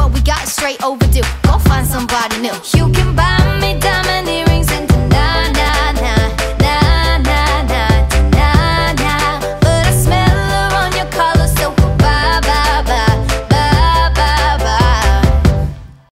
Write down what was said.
What we got is straight overdue. Go find somebody new. You can buy me